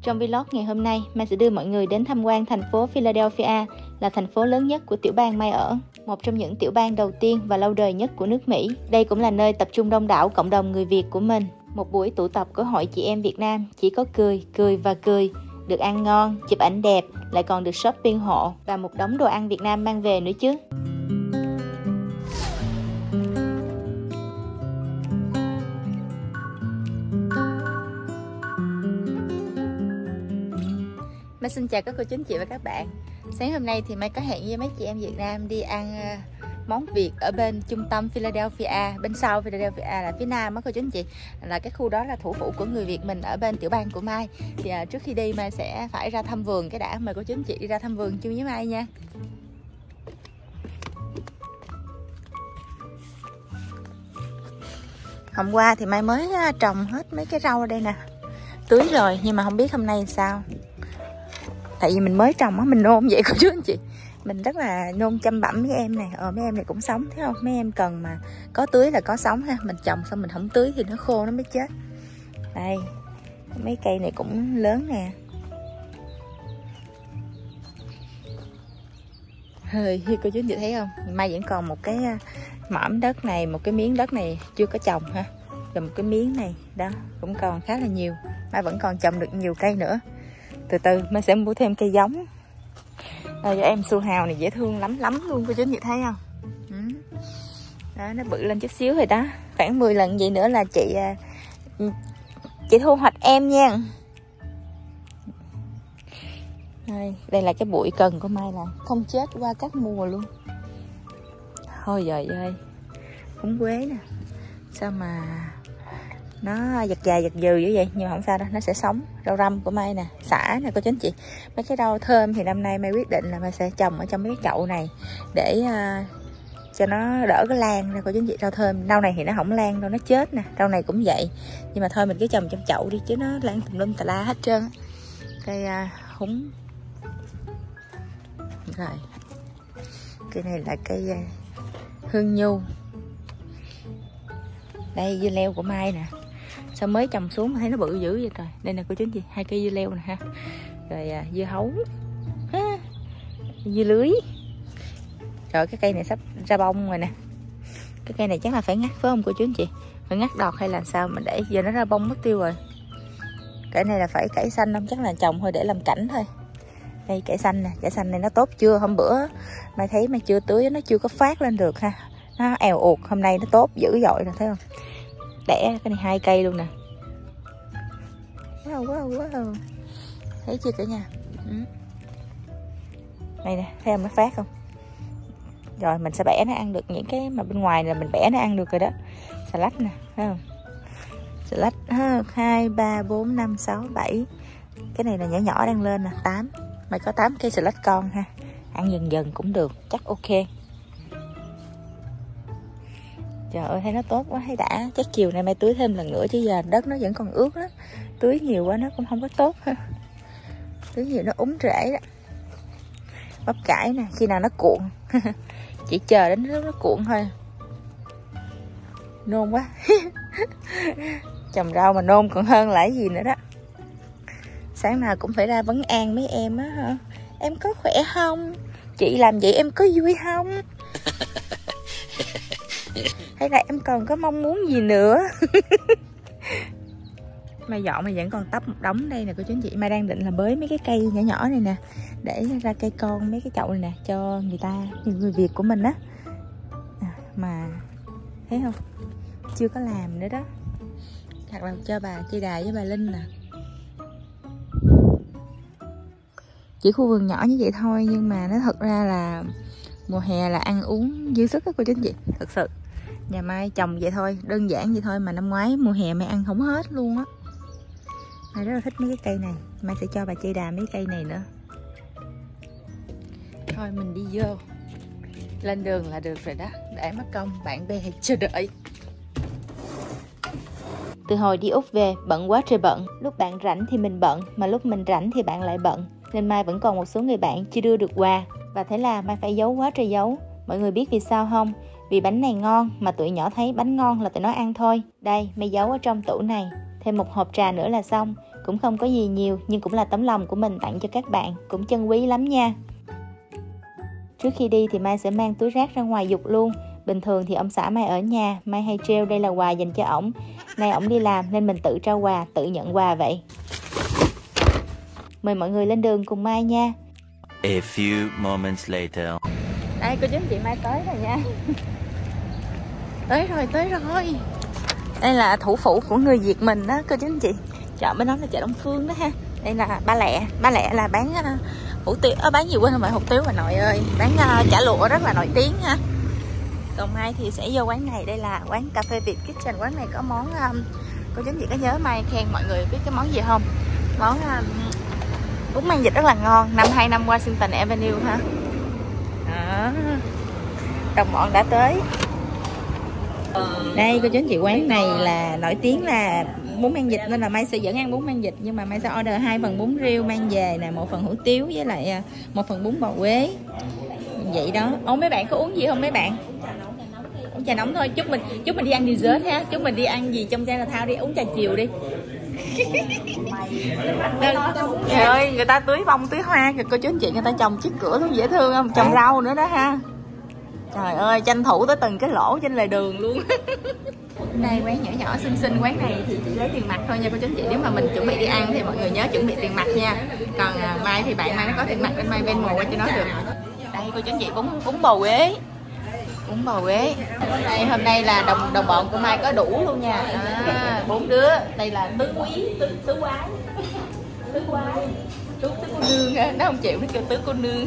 Trong vlog ngày hôm nay, Mai sẽ đưa mọi người đến tham quan thành phố Philadelphia, là thành phố lớn nhất của tiểu bang Mai ở, một trong những tiểu bang đầu tiên và lâu đời nhất của nước Mỹ. Đây cũng là nơi tập trung đông đảo cộng đồng người Việt của mình. Một buổi tụ tập của hội chị em Việt Nam chỉ có cười, cười và cười, được ăn ngon, chụp ảnh đẹp, lại còn được shopping hộ và một đống đồ ăn Việt Nam mang về nữa chứ. Mai xin chào các cô chú anh chị và các bạn. Sáng hôm nay thì Mai có hẹn với mấy chị em Việt Nam đi ăn món Việt ở bên trung tâm Philadelphia, bên sau Philadelphia là phía nam á cô chú anh chị, là cái khu đó là thủ phủ của người Việt mình ở bên tiểu bang của Mai. Thì trước khi đi Mai sẽ phải ra thăm vườn cái đã, mời cô chú anh chị đi ra thăm vườn chung với Mai nha. Hôm qua thì Mai mới trồng hết mấy cái rau ở đây nè, tưới rồi, nhưng mà không biết hôm nay sao. Tại vì mình mới trồng á, mình nôn vậy cô chú anh chị. Mình rất là nôn chăm bẵm mấy em này. Mấy em này cũng sống, thấy không? Mấy em cần mà có tưới là có sống ha. Mình trồng xong mình không tưới thì nó khô nó mới chết. Đây, mấy cây này cũng lớn nè. Hơi cô chú anh chị thấy không? Mai vẫn còn một cái mỏm đất này, một cái miếng đất này chưa có trồng ha. Rồi một cái miếng này, đó, cũng còn khá là nhiều. Mai vẫn còn trồng được nhiều cây nữa. Từ từ Mai sẽ mua thêm cây giống. Em su hào này dễ thương lắm luôn cô chú anh chị thấy không? Đó, nó bự lên chút xíu rồi đó. Khoảng 10 lần vậy nữa là chị thu hoạch em nha. Đây là cái bụi cần của Mai, là không chết qua các mùa luôn. Thôi trời ơi, húng quế nè, sao mà nó giật dài giật dừ như vậy, nhưng mà không sao đâu, nó sẽ sống. Rau răm của Mai nè, xả nè cô chú anh chị. Mấy cái rau thơm thì năm nay Mai quyết định là Mai sẽ trồng ở trong mấy cái chậu này để cho nó đỡ cái lan ra cô chú anh chị. Rau thơm, rau này thì nó không lan đâu, nó chết nè. Rau này cũng vậy, nhưng mà thôi mình cứ trồng trong chậu đi chứ nó lan tùm lum tà la hết trơn. Cây húng rồi, cây này là cây hương nhu. Đây dưa leo của Mai nè, sao mới trồng xuống mà thấy nó bự dữ vậy trời. Đây nè cô chú anh chị, 2 cây dưa leo nè ha. Rồi dưa hấu ha, dưa lưới. Rồi cái cây này sắp ra bông rồi nè. Cái cây này chắc là phải ngắt phải không cô chú anh chị? Phải ngắt đọt hay là sao mà để giờ nó ra bông mất tiêu rồi. Cái này là phải cải xanh không? Chắc là trồng thôi để làm cảnh thôi. Đây cải xanh nè, cải xanh này nó tốt chưa? Hôm bữa Mai thấy Mai chưa tưới, nó chưa có phát lên được ha. Nó èo uột, hôm nay nó tốt dữ dội rồi thấy không? Đẻ cái này 2 cây luôn nè. Wow. Thấy chưa cả nhà? Đây nè, thấy không, nó phát không? Rồi mình sẽ bẻ nó ăn được, những cái mà bên ngoài là mình bẻ nó ăn được rồi đó. Xà lách nè, thấy không? Xà lách 2, 3, 4, 5, 6, 7. Cái này là nhỏ nhỏ đang lên nè, 8. Mày có 8 cây xà lách con ha. Ăn dần dần cũng được, chắc ok. Trời ơi thấy nó tốt quá, thấy đã. Chắc chiều nay Mai tưới thêm lần nữa chứ giờ đất nó vẫn còn ướt đó. Tưới nhiều quá nó cũng không có tốt ha. Tưới nhiều nó úng rễ đó. Bắp cải nè, khi nào nó cuộn chỉ chờ đến lúc nó cuộn thôi. Nôn quá. Trồng rau mà nôn còn hơn là cái gì nữa đó. Sáng nào cũng phải ra vấn an mấy em á hả? Em có khỏe không? Chị làm vậy em có vui không? Hay là em còn có mong muốn gì nữa? Mai dọn Mai vẫn còn tấp một đống đây nè cô chú anh chị. Mai đang định là bới mấy cái cây nhỏ nhỏ này nè, để ra cây con mấy cái chậu này nè cho người ta, người Việt của mình á. Mà thấy không, chưa có làm nữa đó. Hoặc là cho bà Chi Đà với bà Linh nè. Chỉ khu vườn nhỏ như vậy thôi, nhưng mà nó thật ra là mùa hè là ăn uống dư sức á cô chú anh chị. Thật sự nhà Mai trồng vậy thôi, đơn giản vậy thôi, mà năm ngoái mùa hè Mai ăn không hết luôn á. Mai rất là thích mấy cái cây này. Mai sẽ cho bà Chi Đà mấy cây này nữa. Thôi mình đi vô, lên đường là được rồi đó, để mất công bạn bè chờ đợi. Từ hồi đi Úc về bận quá trời bận. Lúc bạn rảnh thì mình bận, mà lúc mình rảnh thì bạn lại bận. Nên Mai vẫn còn một số người bạn chưa đưa được quà, và thế là Mai phải giấu quá trời giấu. Mọi người biết vì sao không? Vì bánh này ngon, mà tụi nhỏ thấy bánh ngon là tụi nó ăn thôi. Đây, Mai giấu ở trong tủ này. Thêm một hộp trà nữa là xong. Cũng không có gì nhiều nhưng cũng là tấm lòng của mình tặng cho các bạn, cũng chân quý lắm nha. Trước khi đi thì Mai sẽ mang túi rác ra ngoài giục luôn. Bình thường thì ông xã Mai ở nhà, Mai hay treo đây là quà dành cho ổng. Nay ổng đi làm nên mình tự trao quà, tự nhận quà vậy. Mời mọi người lên đường cùng Mai nha. A few moments later. Đây cô chú anh chị, Mai tới rồi nha. Tới rồi. Đây là thủ phủ của người Việt mình đó cô chú anh chị. Chợ bên đó là chợ Đông Phương đó ha. Đây là Ba Lẹ là bán hủ tiếu, bán gì quên không phải hủ tiếu bà nội ơi, bán chả lụa rất là nổi tiếng ha. Còn Mai thì sẽ vô quán này, đây là quán cà phê Việt Kitchen. Quán này có món cô chú anh chị có nhớ Mai khen mọi người biết cái món gì không? Món bún mang vịt rất là ngon, 525 Washington Avenue ha. Đó. Đồng bọn đã tới. Đây cô chú anh chị, quán này là nổi tiếng là bún mang vịt nên là Mai sẽ dẫn ăn bún mang vịt, nhưng mà Mai sẽ order 2 phần bún riêu mang về nè, 1 phần hủ tiếu với lại 1 phần bún bò Quế. Vậy đó. Ô mấy bạn có uống gì không mấy bạn? Uống trà nóng thôi. Chúc mình đi ăn dessert ha. Chúc mình đi ăn gì trong Chinatown đi, uống trà chiều đi. Trời ơi, người ta tưới bông tưới hoa kìa cô chú anh chị, người ta trồng trước cửa luôn, dễ thương không? Trồng rau nữa đó ha. Trời ơi, tranh thủ tới từng cái lỗ trên lề đường luôn. Đây quán nhỏ xinh, quán này thì chỉ lấy tiền mặt thôi nha cô chú anh chị. Nếu mà mình chuẩn bị đi ăn thì mọi người nhớ chuẩn bị tiền mặt nha. Còn Mai thì bạn Mai nó có tiền mặt nên Mai Venmo qua cho nó được. Đây cô chú anh chị, bún bò Quế. Bún bò Quế. Đây hôm nay là đồng bọn của Mai có đủ luôn nha. 4 đứa. Đây là tứ quý, tứ quái. Tứ quái. Tứ cô nương á, nó không chịu nó kêu tứ cô nương.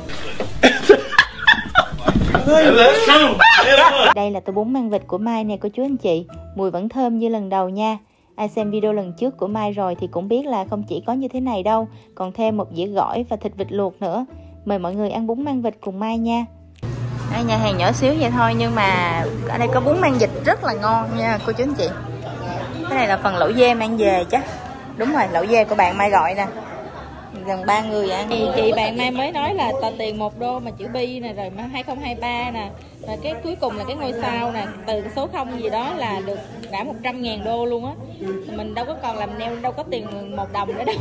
Đây là tô bún mang vịt của Mai nè cô chú anh chị. Mùi vẫn thơm như lần đầu nha. Ai xem video lần trước của Mai rồi thì cũng biết là không chỉ có như thế này đâu, còn thêm một dĩa gỏi và thịt vịt luộc nữa. Mời mọi người ăn bún mang vịt cùng Mai nha. Đây, nhà hàng nhỏ xíu vậy thôi nhưng mà ở đây có bún mang vịt rất là ngon nha cô chú anh chị. Cái này là phần lẩu dê mang về chắc. Đúng rồi, lẩu dê của bạn Mai gọi nè. Gần 3 người vậy. Chị bạn Mai mới nói là tờ tiền $1 mà chữ bi nè, rồi 2023 nè, và cái cuối cùng là cái ngôi sao nè, từ số 0 gì đó là được đã $100.000 luôn á. Mình đâu có còn làm nail, đâu có tiền 1 đồng nữa đâu.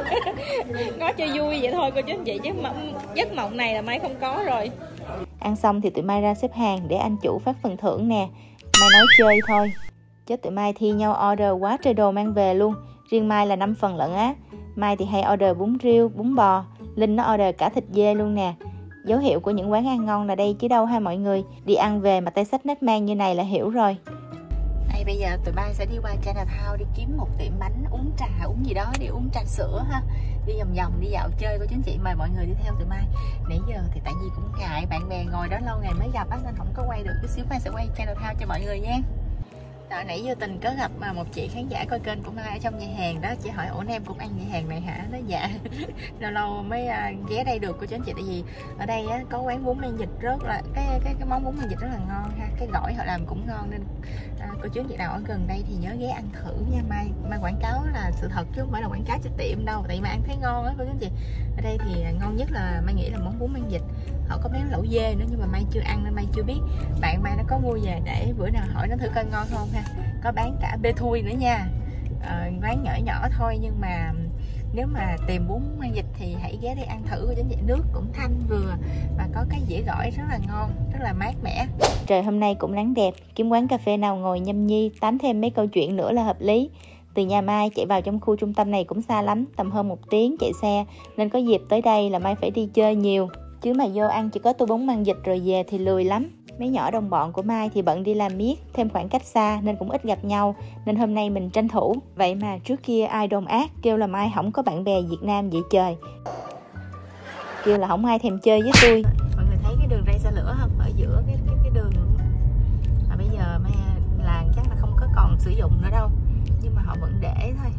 Nói cho vui vậy thôi cô chú anh chị, chứ giấc mộng này là Mai không có rồi. Ăn xong thì tụi Mai ra xếp hàng để anh chủ phát phần thưởng nè. Mai nói chơi thôi chứ tụi Mai thi nhau order quá trời đồ mang về luôn. Riêng Mai là 5 phần lận á. Mai thì hay order bún riêu, bún bò. Linh nó order cả thịt dê luôn nè. Dấu hiệu của những quán ăn ngon là đây chứ đâu ha mọi người. Đi ăn về mà tay xách nách mang như này là hiểu rồi. Đây bây giờ tụi Mai sẽ đi qua Chinatown đi kiếm một tiệm bánh, uống trà, uống gì đó, đi uống trà sữa ha. Đi vòng đi dạo chơi cô chú anh chị, mời mọi người đi theo tụi Mai. Nãy giờ thì tại vì cũng ngại bạn bè ngồi đó lâu ngày mới gặp á nên không có quay được. Cái xíu Mai sẽ quay Chinatown cho mọi người nha. Đó, nãy vô tình có gặp một chị khán giả coi kênh của Mai ở trong nhà hàng đó, chị hỏi ủa em cũng ăn nhà hàng này hả? Nói dạ. Lâu lâu mới ghé đây được cô chú anh chị, tại vì ở đây á, có quán bún mang vịt rất là cái món bún mang vịt rất là ngon ha, cái gỏi họ làm cũng ngon nên cô chú anh chị nào ở gần đây thì nhớ ghé ăn thử nha. Mai quảng cáo là sự thật chứ không phải là quảng cáo cho tiệm đâu, tại mà ăn thấy ngon á cô chú anh chị. Ở đây thì ngon nhất là Mai nghĩ là món bún mang vịt. Họ có bán lẩu dê nữa nhưng mà Mai chưa ăn nên Mai chưa biết. Bạn Mai nó có mua về để bữa nào hỏi nó thử coi ngon không ha. Có bán cả bê thui nữa nha. Quán nhỏ thôi nhưng mà nếu mà tìm bún mang vịt thì hãy ghé đây ăn thử. Chính vậy, nước cũng thanh vừa và có cái dĩa gỏi rất là ngon, rất là mát mẻ. Trời hôm nay cũng nắng đẹp, kiếm quán cà phê nào ngồi nhâm nhi tám thêm mấy câu chuyện nữa là hợp lý. Từ nhà Mai chạy vào trong khu trung tâm này cũng xa lắm, tầm hơn 1 tiếng chạy xe, nên có dịp tới đây là Mai phải đi chơi nhiều. Chứ mà vô ăn chỉ có tô bún mang vịt rồi về thì lười lắm. Mấy nhỏ đồng bọn của Mai thì bận đi làm miết, thêm khoảng cách xa nên cũng ít gặp nhau, nên hôm nay mình tranh thủ. Vậy mà trước kia ai đồn ác kêu là Mai không có bạn bè Việt Nam vậy trời. Kêu là không ai thèm chơi với tôi. Mọi người thấy cái đường ray xe lửa không? Ở giữa cái đường mà bây giờ Mai làng chắc là không có còn sử dụng nữa đâu, nhưng mà họ vẫn để thôi.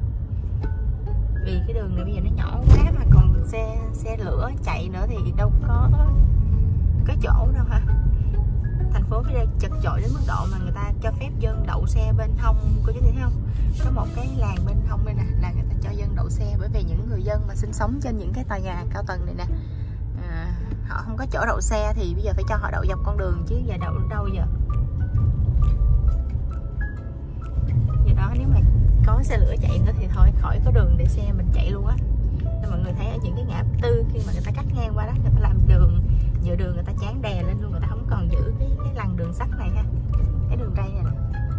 Vì cái đường này bây giờ nó nhỏ quá mà còn xe lửa chạy nữa thì đâu có chỗ đâu ha. Thành phố phía đây chật chội đến mức độ mà người ta cho phép dân đậu xe bên hông, cô chú thấy không? Có một cái làn bên hông đây nè, là người ta cho dân đậu xe, bởi vì những người dân mà sinh sống trên những cái tòa nhà cao tầng này nè, họ không có chỗ đậu xe thì bây giờ phải cho họ đậu dọc con đường chứ giờ đậu đâu giờ. Giờ đó nếu mà có xe lửa chạy nữa thì thôi khỏi có đường để xe mình chạy luôn á. Nên mọi người thấy ở những cái ngã tư khi mà người ta cắt ngang qua đó, người ta làm đường nhựa đường, người ta chán đè lên luôn, người ta không còn giữ cái lằn đường sắt này ha, cái đường ray này.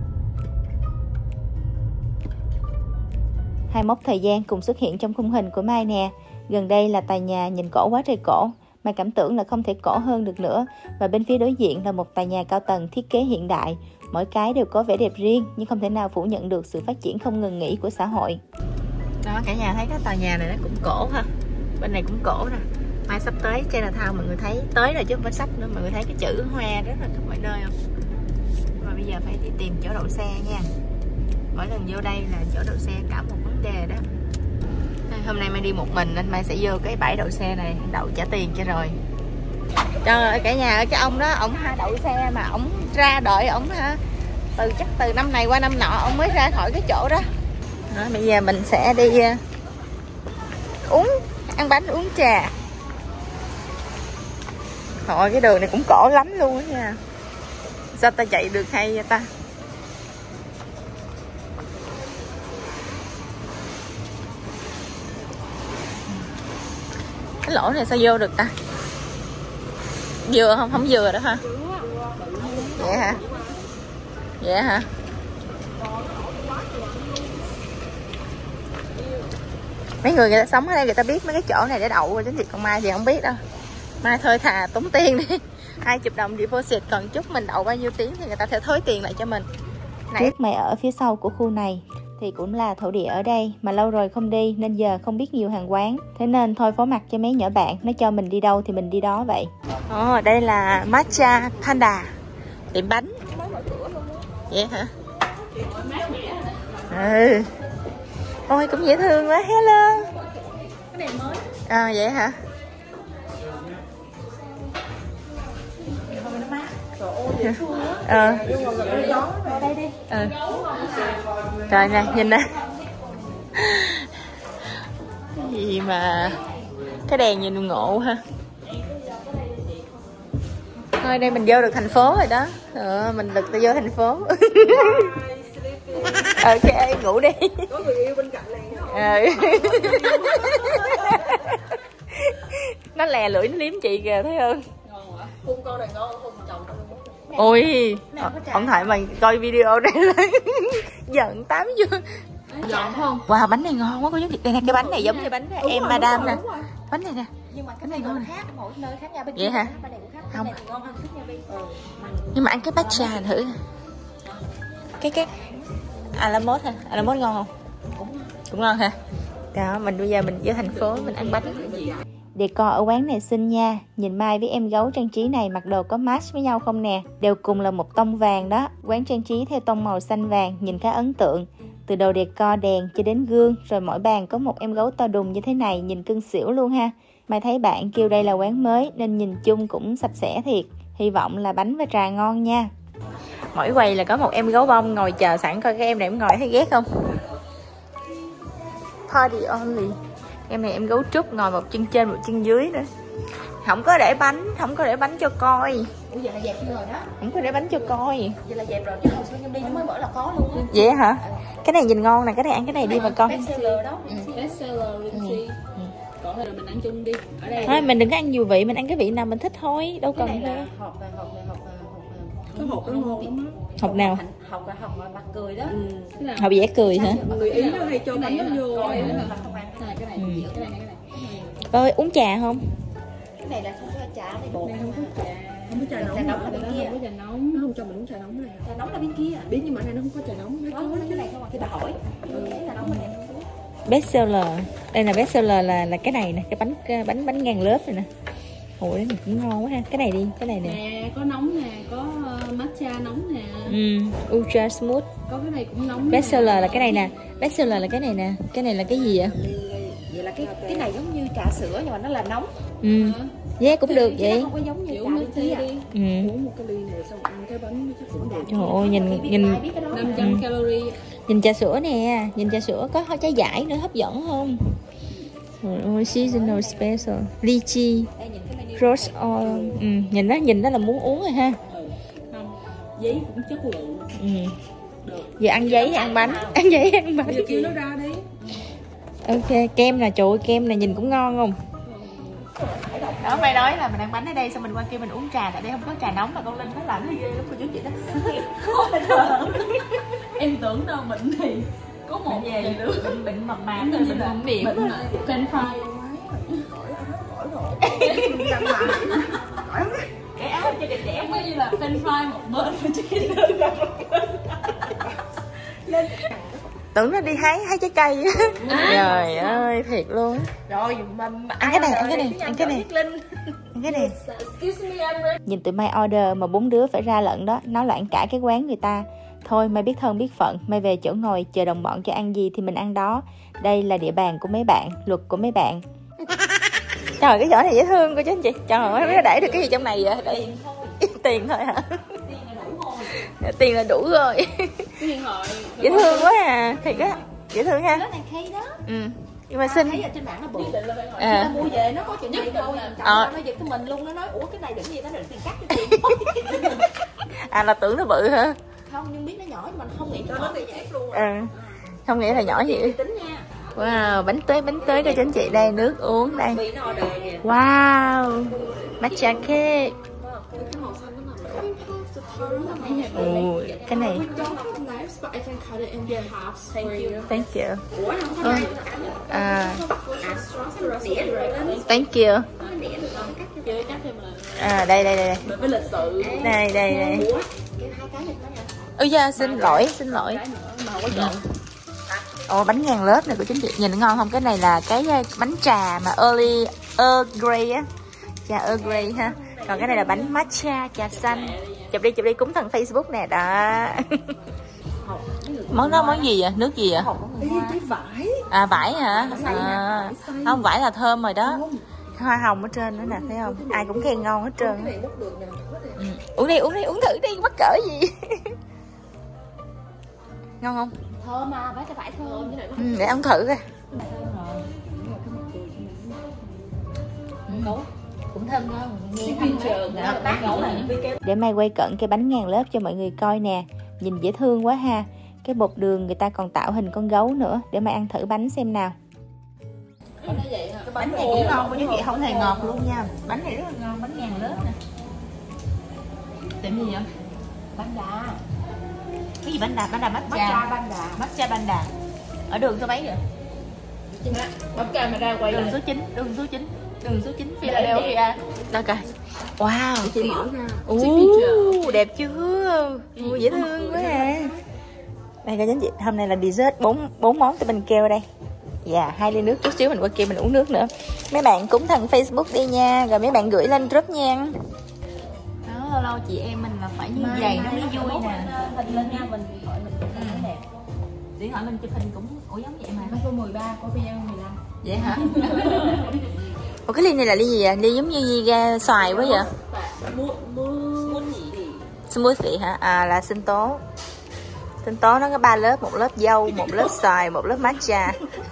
Hai mốc thời gian cùng xuất hiện trong khung hình của Mai nè. Gần đây là tòa nhà nhìn cổ quá trời cổ, Mai cảm tưởng là không thể cổ hơn được nữa. Và bên phía đối diện là một tòa nhà cao tầng thiết kế hiện đại. Mỗi cái đều có vẻ đẹp riêng, nhưng không thể nào phủ nhận được sự phát triển không ngừng nghỉ của xã hội. Đó, cả nhà thấy cái tòa nhà này nó cũng cổ ha. Bên này cũng cổ nè. Mai sắp tới Chinatown, mọi người thấy tới rồi chứ không phải sắp nữa. Mọi người thấy cái chữ hoa rất là khắp mọi nơi không? Mà bây giờ phải đi tìm chỗ đậu xe nha. Mỗi lần vô đây là chỗ đậu xe cả một vấn đề đó. Hôm nay Mai đi một mình nên Mai sẽ vô cái bãi đậu xe này đậu trả tiền cho rồi. Trời ơi cả nhà ơi, cái ông đó ổng đậu xe mà ổng ra đợi ổng ha. Chắc từ năm này qua năm nọ ông mới ra khỏi cái chỗ đó. Đó, bây giờ mình sẽ đi ăn bánh uống trà. Thôi cái đường này cũng cổ lắm luôn á nha. Sao ta chạy được hay vậy ta? Cái lỗ này sao vô được ta? Vừa không? Không vừa đó hả? Vậy hả? Vậy hả? Mấy người ta sống ở đây người ta biết mấy cái chỗ này để đậu rồi, chứ thiệt còn Mai thì không biết đâu. Mai thôi thà tốn tiền đi. 20 đồng deposit, còn chút mình đậu bao nhiêu tiếng thì người ta sẽ thối tiền lại cho mình. Trước Mai ở phía sau của khu này thì cũng là thổ địa ở đây, mà lâu rồi không đi nên giờ không biết nhiều hàng quán. Thế nên thôi phó mặc cho mấy nhỏ bạn, nó cho mình đi đâu thì mình đi đó vậy. Đây là Matcha Panda, tiệm bánh. Vậy hả? Ừ. Ôi cũng dễ thương quá, hello. Cái này mới. Vậy hả? Trời nè, nhìn nè. Cái gì mà cái đèn nhìn ngộ ha. Thôi đây mình vô được thành phố rồi đó. Mình được vô thành phố. Ok, ngủ đi. Có người yêu bên cạnh này. Nó lè lưỡi nó liếm chị kìa, thấy không? Hôn con này ngon, hôn chồng con. Ôi, ông Thoại mày coi video đây là giận tám chưa? Giòn không? Wow, bánh này ngon quá cô chú. Đây nè, cái bánh này giống như bánh em Madame nè. Bánh này nè. Nhưng mà cái này ngon khác, mỗi nơi khác nhau. Bên vậy hả? Bên này cũng khác, không. Bên này ngon hơn chút nha Vy. Nhưng mà ăn cái matcha thử. Cái Alamod hả? Alamod ngon không? Cũng ngon hả? Đó, mình bây giờ mình vô thành phố mình ăn bánh. Decor ở quán này xinh nha. Nhìn Mai với em gấu trang trí này mặc đồ có match với nhau không nè. Đều cùng là một tông vàng đó. Quán trang trí theo tông màu xanh vàng, nhìn khá ấn tượng. Từ đồ decor đèn cho đến gương, rồi mỗi bàn có một em gấu to đùng như thế này, nhìn cưng xỉu luôn ha. Mai thấy bạn kêu đây là quán mới nên nhìn chung cũng sạch sẽ thiệt. Hy vọng là bánh và trà ngon nha. Mỗi quầy là có một em gấu bông ngồi chờ sẵn, coi cái em này em ngồi thấy ghét không? Party only. Em này em gấu trúc, ngồi một chân trên một chân dưới nữa. Không có để bánh cho coi. Ủa vậy là dẹp rồi đó. Không có để bánh cho coi. Vậy là dẹp rồi chứ hồi xưa Nhung đi nó mới mở là có luôn á. Vậy hả? Cái này nhìn ngon nè, cái này ăn cái này đi mà con. Bestseller đó. Bestseller Lucy. Còn là mình ăn chung đi. Ở đây. Thôi mình đừng có ăn nhiều vị, mình ăn cái vị nào mình thích thôi, đâu cần thôi. Hộp cái hộp đó ngon lắm. Hộp nào? Hộp mặt cười đó. Hộp dễ cười hả? Người Ý nó hay cho bánh nó vô. Cái này. Ơi uống trà không? Cái này là không có trà, này bột. Không có trà. Không có trà nóng. Trà nóng là bên kia. Không có trà nóng. Nó không cho mình uống trà nóng này. Trà nóng là bên kia. Biết nhưng mà đây nó không có trà nóng. Nó có cái này không mà khi bà hỏi. Trà nóng mình không biết. Bestseller. Đây là bestseller là cái này nè, cái bánh ngàn lớp này nè. Ủa đấy cũng ngon quá ha. Cái này đi, cái này nè. Nè, có nóng nè, có matcha nóng nè. Ultra smooth. Có cái này cũng nóng. Bestseller là cái này nè. Bestseller là cái này nè. Cái này là cái gì vậy? Vậy là cái này giống như trà sữa nhưng mà nó là nóng. Yeah, cũng được vậy. Nó không có giống như trà bên kia. Uống một cái ly này xong ăn cái bánh chắc cũng đẹp. Trời ơi, nhìn 500 calorie. Nhìn trà sữa nè, nhìn trà sữa có trái vải nữa, hấp dẫn không? Trời ơi, seasonal special, lychee, rose oil. Nhìn nó là muốn uống rồi ha. Không, giấy cũng chất lượng. Được. Giờ ăn giấy hay ăn bánh? Ăn giấy hay ăn bánh? Giờ kêu nó ra đi. Ok, kem nè, trời ơi, kem này nhìn cũng ngon không? Đó, mày nói là mình ăn bánh ở đây xong mình qua kia mình uống trà, tại đây không có trà nóng mà con Linh nó làm cái ghê lắm cô chú chị đó. Em tưởng đâu bệnh thì có một về bệnh mập mạp rồi mình không điểm. French fry. Cái áo cho đẹp đẹp. Giống như là French fry một bên mà chicken Tưởng nó đi hái trái cây. Trời ơi, thiệt luôn. Rồi Ăn cái này, ăn cái này, ăn cái này. Ăn cái này. Nhìn tụi Mai order mà 4 đứa phải ra lận đó, nó loạn cả cái quán người ta. Thôi Mai biết thân biết phận, Mai về chỗ ngồi chờ đồng bọn cho ăn gì thì mình ăn đó. Đây là địa bàn của mấy bạn, luật của mấy bạn. Trời, cái giỏ này dễ thương cô chú anh chị. Trời ơi, không biết nó để được cái gì trong này vậy? Tiền thôi hả? Tiền là đủ rồi. Dễ thương quá à, thiệt á, dễ thương ha. Nó này khay đó. Nhưng mà xinh. Thấy ở trên mạng nó bự. Khi ta mua về nó có chừng này thôi, nó giật cái mình luôn, nó nói ủa cái này đựng gì, nó đựng tiền cắt cho tiền. À là tưởng nó bự hả? Không, nhưng biết nó nhỏ nhưng mình không nghĩ cho nó bị ép luôn. Không nghĩ là nhỏ gì. Tính nha. Wow, bánh tới cho anh chị đây, nước uống đây. Wow, matcha cake. Ồ, cái này. Thank you. Thank you. Đây. Đây. Ôi da, xin lỗi. Ồ, bánh ngàn lớp này của chính chị, nhìn ngon không? Cái này là cái bánh trà mà Earl Grey á, trà Earl Grey ha. Còn cái này là bánh matcha trà xanh. Chụp đi cúng thần Facebook nè đó. Món đó món gì vậy? Nước gì vậy? Vải. À, vải hả? Không, vải là thơm rồi đó. Hoa hồng ở trên nữa nè, thấy không? Ai cũng khen ngon hết trơn. Uống đi, uống thử đi, mắc cỡ gì. Ngon không? Thơm mà, phải thơm. Để ăn thử coi. Cũng thơm ngon, nghe để Mai quay cận cái bánh ngàn lớp cho mọi người coi nè. Nhìn dễ thương quá ha. Cái bột đường người ta còn tạo hình con gấu nữa. Để Mai ăn thử bánh xem nào. Bánh này cũng ngon, chứ chị không hề ngọt luôn nha. Bánh này rất là ngon, bánh ngàn lớp nè. Tiệm gì vậy? Bánh đà. Cái gì bánh đà? Bánh đà matcha. Matcha bánh đà. Ở đường số mấy vậy? Bấm cam mà ra quay đường số 9, đường số 9 Philadelphia. Đâu coi. Wow. Đẹp chưa? Dễ thương quá à. Đây coi chính chị, hôm nay là dessert 4 món tụi mình kêu đây. Dạ, 2 ly nước, chút xíu mình qua kia mình uống nước nữa. Mấy bạn cúng thần Facebook đi nha, rồi mấy bạn gửi lên group nha. Đó, lâu lâu chị em mình là phải như vậy nó mới vui nè. Hình lên nha, mình gọi mình chụp hình đẹp. Điện thoại mình chụp hình cũng giống vậy mà. Nó số 13, có video 15. Vậy hả? Ủa cái ly này là ly gì vậy? Ly giống như ga xoài quá vậy? Smoothie hả? À là sinh tố. Sinh tố nó có 3 lớp, một lớp dâu, một lớp xoài, một lớp matcha.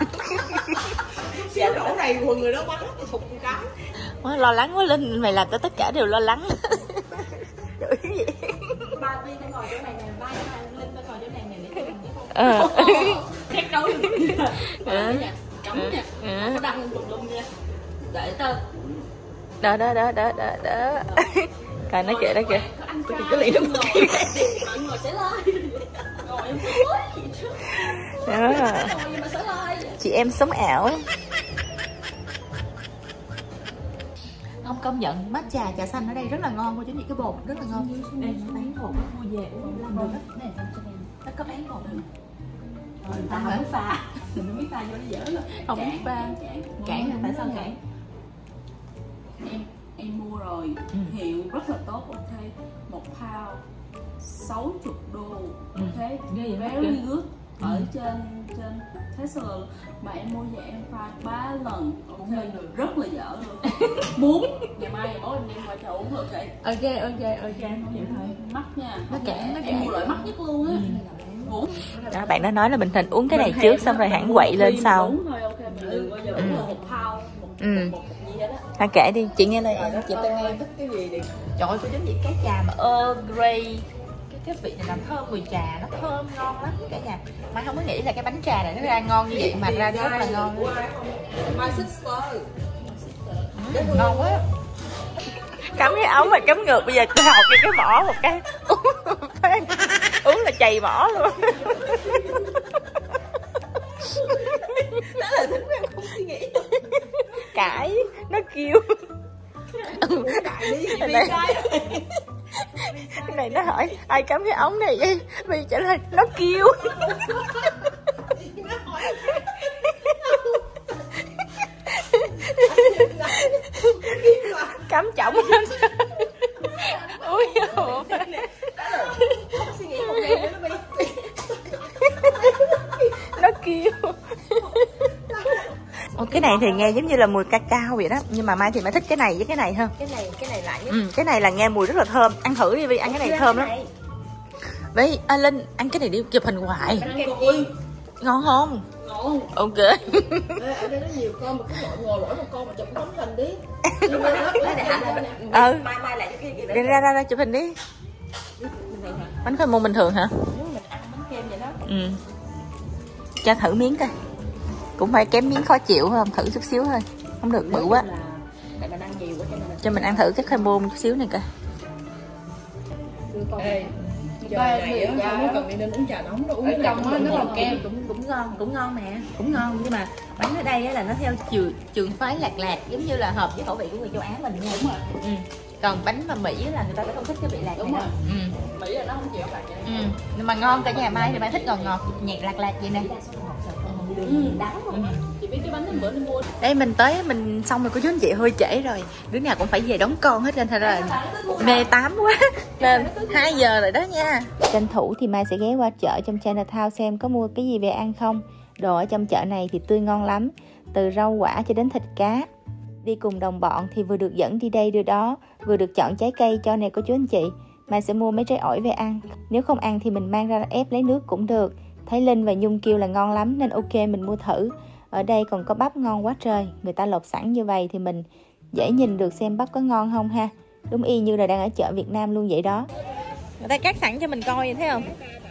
Dạ đổ này quần người đó bắn thục một cái. Quá lo lắng quá Linh, mày làm cho tất cả đều lo lắng. Đổi gì? Ba Vi đang ngồi chỗ này nè, ba Linh đang ngồi chỗ này nè. Khác nấu cấm nha. Có đăng lên tùm lum nha. Để tao. Đó. Coi nó kìa, cái ly đúng mọi người sẽ like. Ngồi em không đó. Chị em sống ảo. Ông công nhận matcha trà xanh ở đây rất là ngon cô chú chị, cái bột rất là ngon. Đây bán bột mua về làm được đó. Nó có bán bột. Ta không biết pha. Mình không biết pha vô nó dở rồi. Không biết pha. Cản hả? Tại sao cản? Em mua rồi, hiệu rất là tốt, ok. 1 pound 60 đô, ok. Very good. Ở trên Tesla mà em mua về em pha 3 lần, ok, rất là dở luôn. Muốn ngày mai bố em đem qua cho uống được vậy. Ok vậy thôi. Mắc nha. Nó cản, em mua loại mắc nhất luôn á. Đó, bạn nó nói là mình thịnh uống cái này trước xong rồi hẳn quậy lên sau. Đúng thôi, ok, mình đừng bao giờ uống là 1 pound, một gì hết á. Hãy kể đi, chị nghe lời em. Chị tên nghe thích cái gì đi. Trời ơi, cô chú chị cái trà mà Earl Grey. Cái cái vị này làm thơm mùi trà, nó thơm ngon lắm cả nhà. Mai không có nghĩ là cái bánh trà này nó ra ngon như vậy mà ra rất là ngon. Ngon quá. Cắm cái ống mà cắm ngược, bây giờ tôi học cái mỏ một cái uống là chày mỏ luôn. Đó là tính em không suy nghĩ. Cãi nó kêu. Cái này nó hỏi ai cắm cái ống này vậy, vì trả lời nó kêu. Cắm trọng lên. Ui không suy nghĩ một ngày nữa nó bị nó kêu. Ồ, cái này thì nghe giống như là mùi cacao vậy đó, nhưng mà Mai thì Mai thích cái này với cái này hơn. Cái này lại cái này là nghe mùi rất là thơm. Ăn thử đi Vi, ăn cái này thơm lắm. Vi, Linh ăn cái này đi, chụp hình hoài. Ngon không? ngon. Ok. Ê, ở đây nó nhiều con mà cứ ngồi mỗi một con mà chụp tấm hình đi. Mai lại cho cái gì Ra ra chụp hình đi. Bánh khoai môn bình thường hả? Mình ăn bánh kem vậy đó. Cho thử miếng coi. Cũng phải kém miếng khó chịu không? Thử chút xíu thôi. Không được bự quá. Tại mình ăn nhiều quá cho mình ăn thử cái khoai môn chút xíu này coi. Ê, giờ này không có cần đi nên uống trà nóng đâu, uống ở trong á nó còn kem cũng ngon nè, cũng ngon, nhưng mà bánh ở đây là nó theo trường phái lạc giống như là hợp với khẩu vị của người châu Á mình nha. Đúng rồi. Còn bánh mà Mỹ là người ta sẽ không thích cái vị lạc này đâu. Mỹ là nó không chịu lạc vậy. Nhưng mà ngon cả nhà. Mai thì Mai thích ngọt nhạt lạc vậy nè. Chị biết cái bánh hôm bữa đi mua. Đây mình tới mình xong rồi cô chú anh chị hơi trễ rồi, đứa nào cũng phải về đón con hết nên thật ra mê tám quá nên 2 giờ rồi đó nha. Tranh thủ thì Mai sẽ ghé qua chợ trong Chinatown xem có mua cái gì về ăn không. Đồ ở trong chợ này thì tươi ngon lắm, từ rau quả cho đến thịt cá. Đi cùng đồng bọn thì vừa được dẫn đi đây đưa đó, vừa được chọn trái cây cho nè cô chú anh chị. Mai sẽ mua mấy trái ổi về ăn, nếu không ăn thì mình mang ra ép lấy nước cũng được. Thấy Linh và Nhung kêu là ngon lắm nên ok mình mua thử. Ở đây còn có bắp ngon quá trời, người ta lột sẵn như vậy thì mình dễ nhìn được xem bắp có ngon không ha. Đúng y như là đang ở chợ Việt Nam luôn vậy đó. Người ta cắt sẵn cho mình coi vậy thấy không?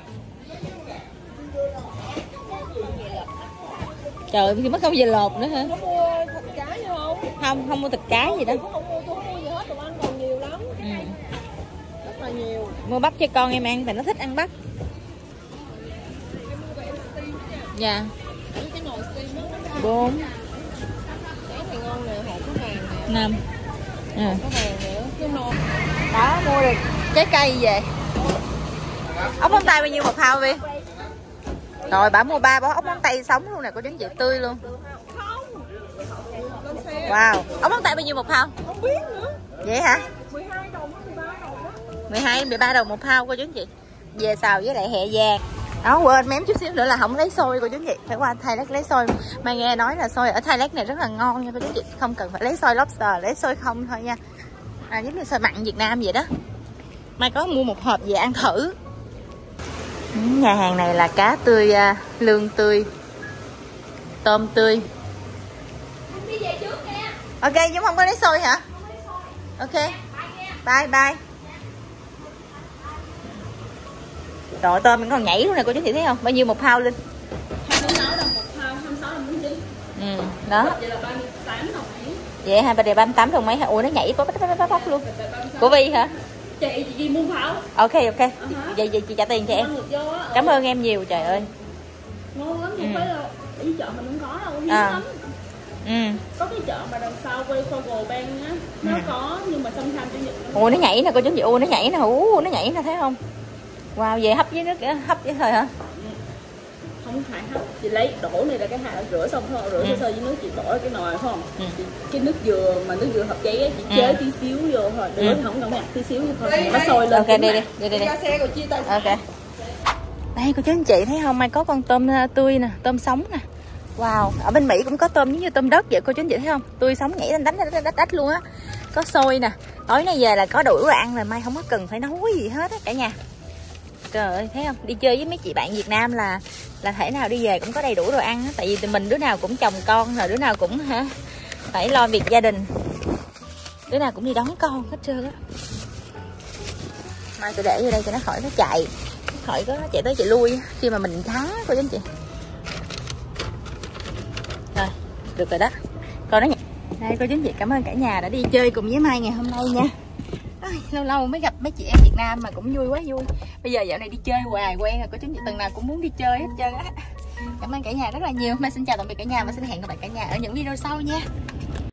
Trời ơi, mất không về lột nữa hả? Có mua thịt cá gì không? Không mua thịt cá gì đó. Tôi không mua gì hết, đồ ăn còn nhiều lắm. Rất là nhiều. Mua bắp cho con em ăn, tại nó thích ăn bắp. Dạ. Cái nồi steam đó. 4. Cái thì ngon nè, hột có vàng nè. 5. Có vàng nữa, cái nồi. Đó, mua được trái cây về. Ốc móng tay bao nhiêu một thao Vi? Rồi bà mua 3 bó ốc móng tay sống luôn nè, cô chú anh chị, tươi luôn. Wow, ốc móng tay bao nhiêu một thao? Không biết nữa. Vậy hả? 12 đồng, 13 đồng đó. 12, 13 đồng một thao cô chú anh chị. Về xào với lại hẹ vàng. Đó, quên mém chút xíu nữa là không lấy xôi cô chú anh chị, phải qua Thailand lấy xôi. Mai nghe nói là xôi ở Thailand này rất là ngon nha cô chú anh chị, không cần phải lấy xôi lobster, lấy xôi không thôi nha. Giống như xôi mặn Việt Nam vậy đó. Mai có mua một hộp về ăn thử. Nhà hàng này là cá tươi, lương tươi, tôm tươi. Đi về trước nha. Ok, Dung không có lấy xôi hả? Ok, bye bye. Trời, tôm mình còn nhảy luôn nè cô chú chị thấy không? Bao nhiêu một thao Linh? 26 đồng một thao, 26 đồng 49. Đó. Vậy là 38 đồng mấy. Vậy hả? Bà đề 38 đồng mấy hả? Ủa nó nhảy bóc luôn. Của Vi hả? Chị Di mua pháo. Ok. Vậy chị trả tiền cho em. Cảm ơn em nhiều, trời ơi. Ngon lắm, không phải là đi chợ mình không có đâu, hiếm lắm. Có cái chợ mà đằng sau quay Fogo Bank á, nó có nhưng mà sometimes chủ nhật. Ủa nó nhảy nè cô chú chị, nó nhảy nè, nó nhảy nè thấy không? Wow, về hấp với nước kìa, hấp với thôi hả? Không phải hấp, chị lấy đổ này là cái hạt rửa xong thôi, rửa sơ với nước chị bỏ cái nồi phải không? Cái nước dừa mà nước dừa hộp giấy á, chị chế tí xíu vô thôi, rửa thì không cần nhặt tí xíu vô thôi, nó sôi lên. Ok đi. Ra xe rồi chia tay. Ok. Đây cô chú anh chị thấy không? Mai có con tôm tươi nè, tôm sống nè. Wow, ở bên Mỹ cũng có tôm giống như tôm đất vậy cô chú anh chị thấy không? Tươi sống nhảy lên đánh luôn á. Có xôi nè. Tối nay về là có đủ rồi ăn rồi, Mai không có cần phải nấu gì hết á cả nhà. Trời ơi, thấy không? Đi chơi với mấy chị bạn Việt Nam là thể nào đi về cũng có đầy đủ đồ ăn á. Tại vì tụi mình đứa nào cũng chồng con rồi, đứa nào cũng phải lo việc gia đình. Đứa nào cũng đi đón con hết trơn á. Mai tôi để vô đây cho nó khỏi nó chạy, khỏi có chạy tới chạy lui khi mà mình thắng cô chú anh chị. Rồi, được rồi đó. Coi đó nha. Đây cô chú anh chị, cảm ơn cả nhà đã đi chơi cùng với Mai ngày hôm nay nha. Lâu lâu mới gặp mấy chị em Việt Nam mà cũng vui quá vui. Bây giờ dạo này đi chơi hoài quen rồi, cô chú anh chị tuần nào cũng muốn đi chơi hết trơn á. Cảm ơn cả nhà rất là nhiều. Mai xin chào tạm biệt cả nhà và xin hẹn gặp lại cả nhà ở những video sau nha.